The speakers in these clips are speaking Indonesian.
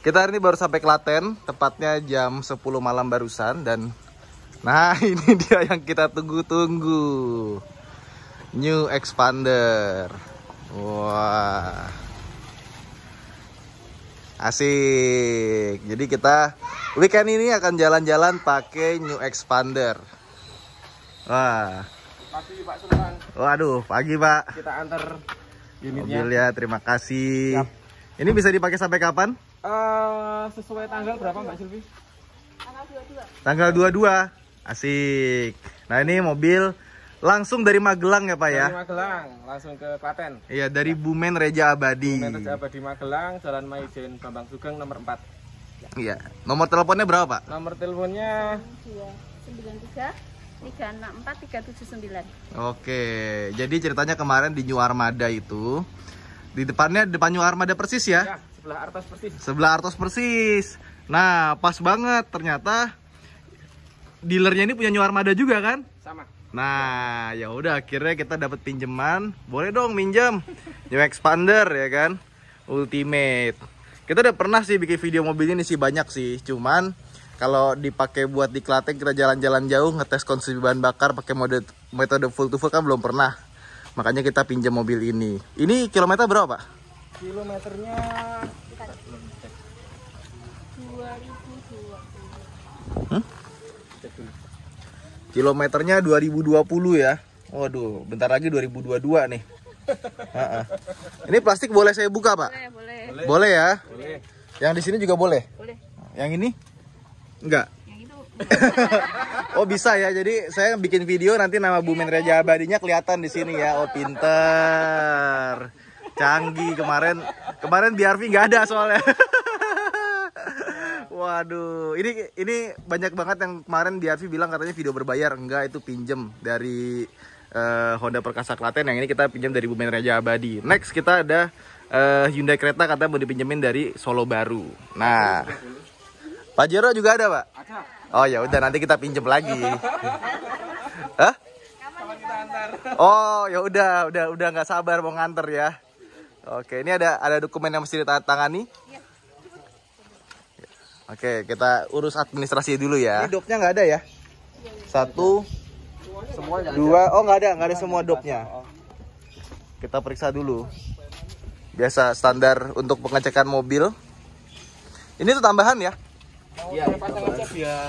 Kita hari ini baru sampai Klaten, tepatnya jam 10 malam barusan. Dan nah ini dia yang kita tunggu-tunggu, New Expander. Wah, asik. Jadi kita weekend ini akan jalan-jalan pakai New Expander. Wah, Pagi Pak Sultan. waduh, pagi Pak. Kita antar unitnya. Mobilnya, terima kasih. Siap. Ini bisa dipakai sampai kapan? Sesuai tanggal berapa Mbak Silvi? Tanggal 22. Asik. Nah ini mobil langsung dari Magelang ya Pak ya? Dari Magelang, langsung ke Klaten. Iya, dari Bumen Reja Abadi. Meter Abadi Magelang, Jalan Maijen Bambang Sugeng nomor 4. Iya. Nomor teleponnya berapa Pak? Nomor teleponnya 293 364 379. Oke. Jadi ceritanya kemarin di New Armada itu, di depan New Armada persis ya? ya, sebelah Artos persis. Sebelah Artos persis. Nah, pas banget ternyata dealernya ini punya New Armada juga kan? Sama. Nah, ya udah akhirnya kita dapat pinjaman. Boleh dong minjem New Expander ya kan? Ultimate. Kita udah pernah sih bikin video mobil ini sih, banyak sih. Cuman kalau dipakai buat di Klaten kita jalan-jalan jauh ngetes konsumsi bahan bakar pakai metode full to full kan belum pernah. Makanya kita pinjam mobil ini. Ini kilometer berapa Pak? Kilometernya 2020. cek dulu. Kilometernya 2020 ya. Waduh, bentar lagi 2022 nih. Ini plastik boleh saya buka Pak? Boleh. Boleh ya? Boleh. Yang di sini juga boleh? Boleh. Yang ini? Enggak. Yang itu. Oh bisa ya, jadi saya bikin video nanti nama Bumen Reja Abadinya kelihatan di sini ya. Oh pinter, canggih. Kemarin BRV nggak ada soalnya. Waduh, ini banyak banget yang kemarin BRV bilang katanya video berbayar. Enggak, itu pinjem dari Honda Perkasa Klaten. Yang ini kita pinjam dari Bumen Reja Abadi. Next kita ada Hyundai Creta, katanya mau dipinjemin dari Solo Baru. Nah, Pajero juga ada Pak? Ada. Oh ya udah, nanti kita pinjem lagi. Hah? Kapan kita antar? Oh ya udah nggak sabar mau nganter ya. Oke, ini ada dokumen yang mesti ditandatangani. Oke, kita urus administrasi dulu ya. Ini dopnya nggak ada ya? 1, 2, oh nggak ada semua dopnya. Kita periksa dulu. Biasa standar untuk pengecekan mobil. Ini tuh tambahan ya? Iya, pasang aja biar.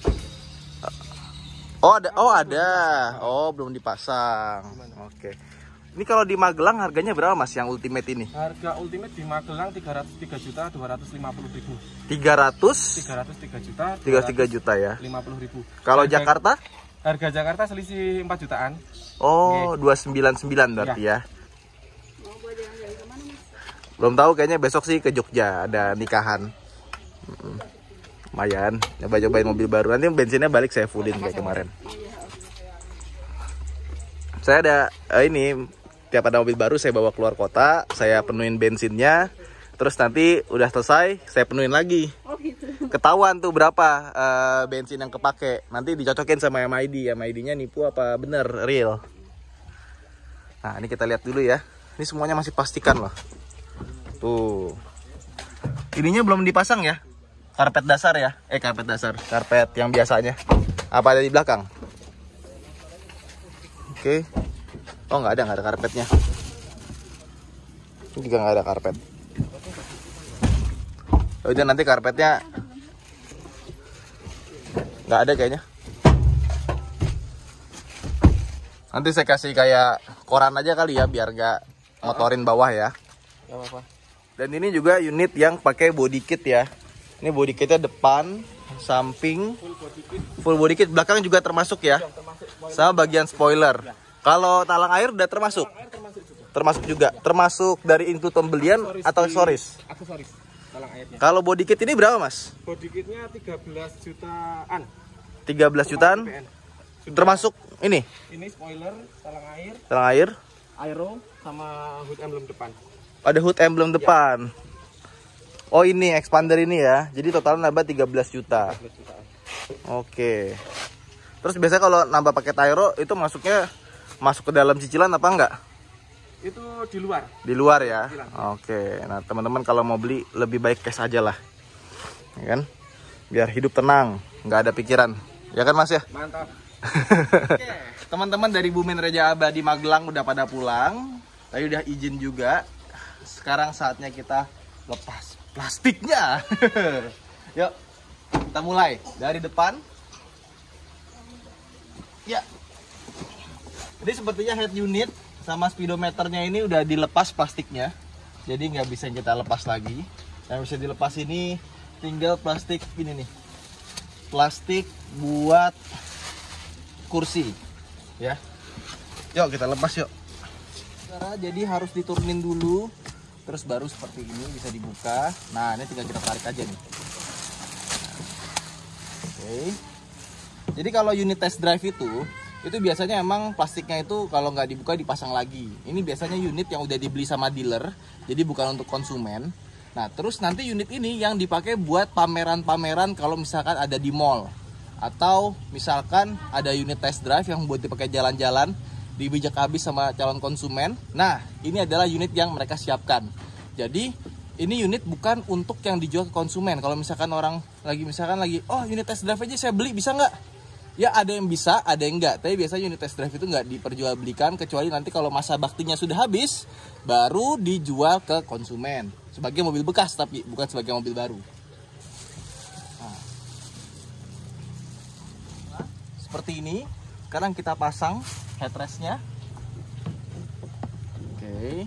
Oh ada. Oh belum dipasang. Oke. Ini kalau di Magelang harganya berapa Mas yang Ultimate ini? Harga Ultimate di Magelang 303.250.000. 300? 303 juta ya. 50.000. Kalau Jakarta? Harga Jakarta selisih 4 jutaan. Oh, 299 berarti ya. Belum tahu, kayaknya besok sih ke Jogja ada nikahan. Lumayan, coba-cobain mobil baru. Nanti bensinnya balik saya fullin kayak kemarin. Saya ada ini, tiap ada mobil baru saya bawa keluar kota, saya penuhin bensinnya. Terus nanti udah selesai, saya penuhin lagi. Oh gitu. Ketahuan tuh berapa bensin yang kepake. Nanti dicocokin sama MID. MID-nya nipu apa bener real. Nah ini kita lihat dulu ya. Ini semuanya masih pastikan loh. Tuh. Ininya belum dipasang ya. Karpet dasar ya. Karpet dasar. Karpet yang biasanya. Apa ada di belakang? Oke. Oh nggak ada karpetnya. Ini juga nggak ada karpet. Udah nanti karpetnya nggak ada kayaknya. Nanti saya kasih kayak koran aja kali ya biar nggak motorin bawah ya. Gak apa-apa. Dan ini juga unit yang pakai body kit ya. Ini body kitnya depan, samping, full body kit, belakang juga termasuk ya. Sama bagian spoiler. Kalau talang air udah termasuk. Termasuk juga. Termasuk dari include pembelian atau aksesoris. Aksesoris. Talang airnya. Kalau body kit ini berapa Mas? Body kitnya 13 jutaan. 13 jutaan. Termasuk ini. Ini spoiler, talang air, Talang air. aero sama hood emblem depan. Ada hood emblem depan. Oh ini expander ini ya. Jadi total nambah 13 juta. 13 jutaan. Oke. Terus biasanya kalau nambah paket aero itu masuk ke dalam cicilan apa enggak? Itu di luar. Di luar ya. Oke. Nah teman-teman kalau mau beli lebih baik cash aja lah. ya kan? Biar hidup tenang, nggak ada pikiran, ya kan Mas ya? Mantap. Oke, teman-teman dari Bumen Raja Abadi Magelang udah pada pulang, tadi udah izin juga. Sekarang saatnya kita lepas plastiknya. Yuk, kita mulai dari depan. Ya, jadi sepertinya head unit sama speedometernya ini udah dilepas plastiknya, jadi nggak bisa kita lepas lagi. Yang bisa dilepas ini tinggal plastik ini nih, plastik buat kursi ya. Yuk kita lepas yuk. Jadi harus diturunin dulu, terus baru seperti ini bisa dibuka. Nah ini tinggal kita tarik aja nih. Oke. Jadi kalau unit test drive itu biasanya emang plastiknya itu kalau nggak dibuka dipasang lagi. Ini biasanya unit yang udah dibeli sama dealer, jadi bukan untuk konsumen. Nah terus nanti unit ini yang dipakai buat pameran-pameran kalau misalkan ada di mall, atau misalkan ada unit test drive yang buat dipakai jalan-jalan, dibijak habis sama calon konsumen. Nah ini adalah unit yang mereka siapkan. Jadi ini unit bukan untuk yang dijual ke konsumen. Kalau misalkan orang lagi oh unit test drive aja saya beli, bisa nggak? Ya ada yang bisa, ada yang enggak. Tapi biasanya unit test drive itu nggak diperjualbelikan, kecuali nanti kalau masa baktinya sudah habis, baru dijual ke konsumen. Sebagai mobil bekas, tapi bukan sebagai mobil baru. Nah, seperti ini. Sekarang kita pasang headrestnya. Oke.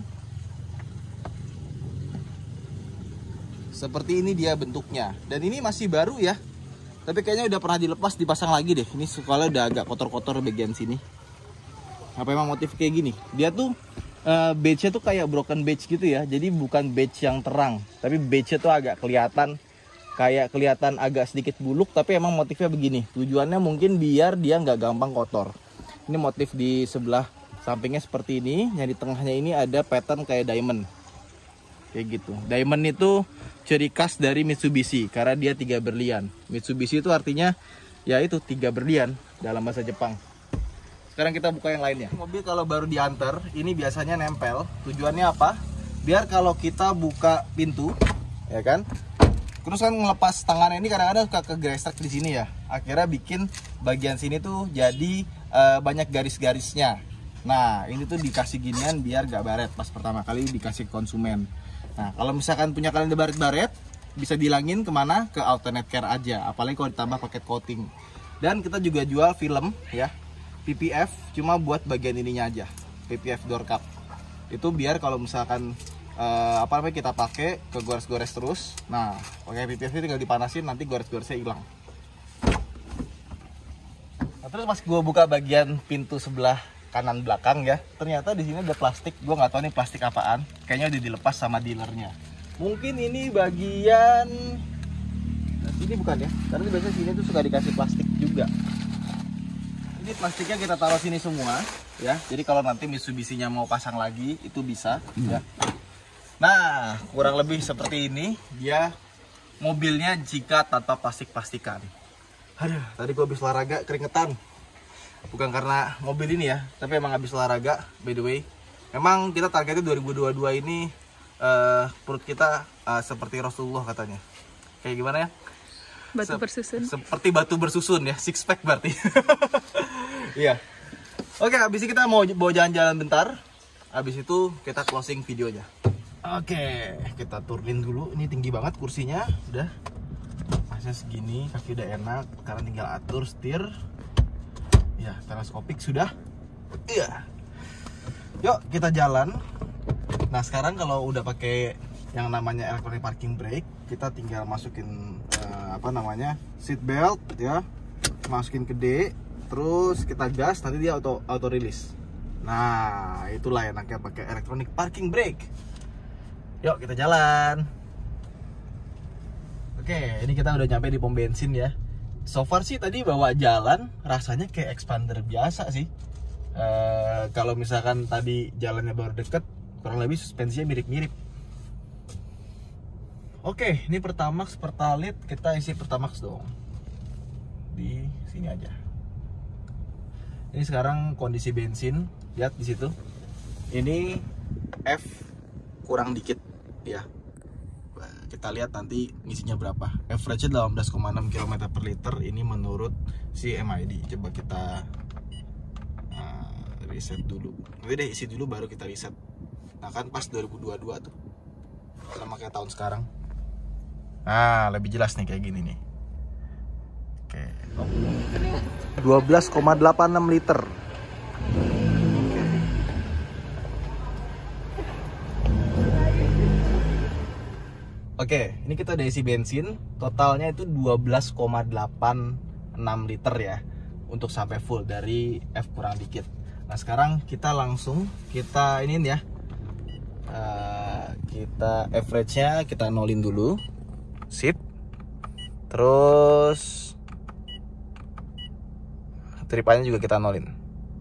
Seperti ini dia bentuknya. Dan ini masih baru ya. Tapi kayaknya udah pernah dilepas, dipasang lagi deh. Ini soalnya udah agak kotor-kotor bagian sini. Apa emang motif kayak gini? Dia tuh badge-nya tuh kayak broken badge gitu ya. Jadi bukan badge yang terang, tapi badge-nya tuh agak kelihatan agak sedikit buluk, tapi emang motifnya begini. Tujuannya mungkin biar dia nggak gampang kotor. Ini motif di sebelah sampingnya seperti ini. Yang di tengahnya ini ada pattern kayak diamond. Kayak gitu. Diamond itu ciri khas dari Mitsubishi karena dia 3 berlian. Mitsubishi itu artinya ya itu 3 berlian dalam bahasa Jepang. Sekarang kita buka yang lainnya. Mobil kalau baru diantar ini biasanya nempel. Tujuannya apa? Biar kalau kita buka pintu, ya kan? Terus kan ngelepas tangannya ini kadang-kadang suka kegesek di sini ya. Akhirnya bikin bagian sini tuh jadi banyak garis-garisnya. Nah ini tuh dikasih ginian biar gak baret pas pertama kali dikasih ke konsumen. Nah kalau misalkan punya kalian ada baret-baret, bisa dilangin kemana? Ke alternate care aja. Apalagi kalau ditambah paket coating. Dan kita juga jual film ya, PPF, cuma buat bagian ininya aja, PPF door cup. Itu biar kalau misalkan kita pakai ke gores-gores terus. Nah pakai PPF itu tinggal dipanasin, nanti gores-goresnya hilang. Nah, terus pas gue buka bagian pintu sebelah kanan belakang ya, ternyata di sini ada plastik. Gue nggak tahu nih plastik apaan. Kayaknya udah dilepas sama dealernya. Mungkin ini bagian ini bukan ya, karena biasanya sini tuh suka dikasih plastik juga. Ini plastiknya kita taruh sini semua ya. Jadi kalau nanti Mitsubishi-nya mau pasang lagi itu bisa ya. Nah, kurang lebih seperti ini dia mobilnya jika tanpa plastik-plastikan. Aduh, tadi gue habis olahraga keringetan. Bukan karena mobil ini ya, tapi emang habis olahraga. By the way, memang kita targetnya 2022 ini perut kita seperti Rasulullah katanya. Kayak gimana ya? Batu bersusun. Seperti batu bersusun ya, six pack berarti. Iya. Oke, habis ini kita mau jalan-jalan bentar. Habis itu kita closing videonya. Oke, kita turunin dulu. Ini tinggi banget kursinya, udah. Masnya segini, kaki udah enak. Sekarang tinggal atur setir. Ya, teleskopik sudah. Iya. Yuk, kita jalan. Nah, sekarang kalau udah pakai yang namanya electronic parking brake, kita tinggal masukin seat belt ya. Masukin ke D, terus kita gas, nanti dia auto release. Nah, itulah enaknya pakai electronic parking brake. Yuk, kita jalan. Oke, ini kita udah nyampe di pom bensin ya. So far sih tadi bawa jalan rasanya kayak Expander biasa sih. Kalau misalkan tadi jalannya baru deket, kurang lebih suspensinya mirip-mirip. Oke, ini Pertamax, Pertalite, kita isi Pertamax dong. Di sini aja. Ini sekarang kondisi bensin, lihat di situ. Ini F kurang dikit ya. kita lihat nanti ngisinya berapa. Average-nya 18,6 km per liter ini menurut si MID. Coba kita reset dulu. Nanti deh isi dulu baru kita reset. Nah kan pas 2022 tuh, sama kayak tahun sekarang. Nah lebih jelas nih kayak gini nih. Oke, 12,86 liter. Oke, ini kita udah isi bensin, totalnya itu 12,86 liter ya, untuk sampai full dari F kurang dikit. Nah sekarang kita langsung ini ya, kita average-nya kita nolin dulu, sip. Terus tripannya juga kita nolin.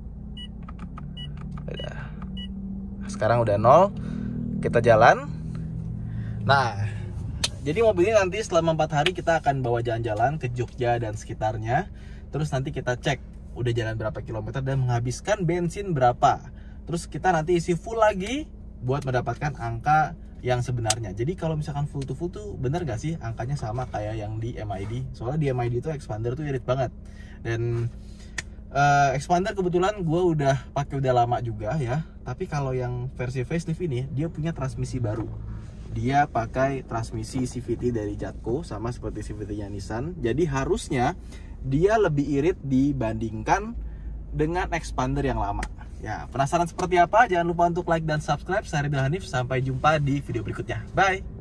Udah. Sekarang udah nol, kita jalan. Nah, jadi mobil ini nanti selama 4 hari kita akan bawa jalan-jalan ke Jogja dan sekitarnya. Terus nanti kita cek udah jalan berapa kilometer dan menghabiskan bensin berapa. Terus kita nanti isi full lagi buat mendapatkan angka yang sebenarnya. Jadi kalau misalkan full to full tuh bener gak sih angkanya sama kayak yang di MID? Soalnya di MID itu expander tuh irit banget. Dan expander kebetulan gue udah pakai udah lama juga ya. Tapi kalau yang versi facelift ini dia punya transmisi baru. Dia pakai transmisi CVT dari Jatco sama seperti CVT-nya Nissan. Jadi harusnya dia lebih irit dibandingkan dengan expander yang lama. Ya, penasaran seperti apa? Jangan lupa untuk like dan subscribe. Saya Ridwan Hanif, sampai jumpa di video berikutnya. Bye.